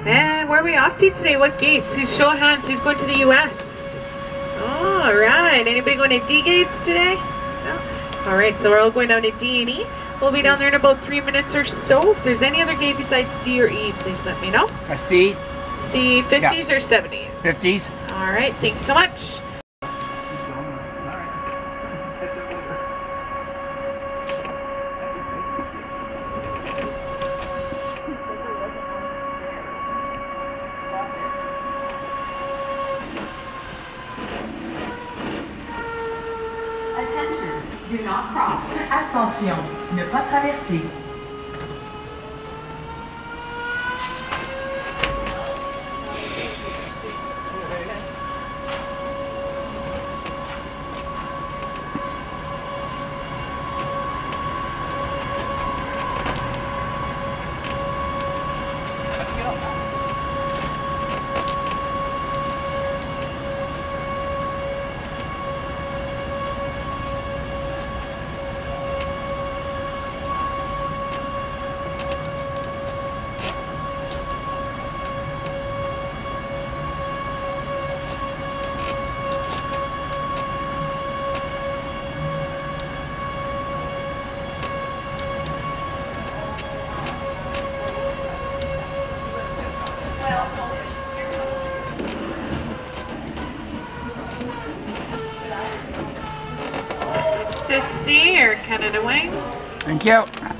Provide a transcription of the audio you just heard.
And where are we off to today? What gates? Who's show of hands? Who's going to the US? All right. Anybody going to D gates today? No? All right. So we're all going down to D and E. We'll be down there in about 3 minutes or so. If there's any other gate besides D or E, please let me know. A C. C, 50s or 70s? 50s. All right. Thank you so much. Attention, do not cross. Attention, ne pas traverser. So C or Canada Wing? Thank you.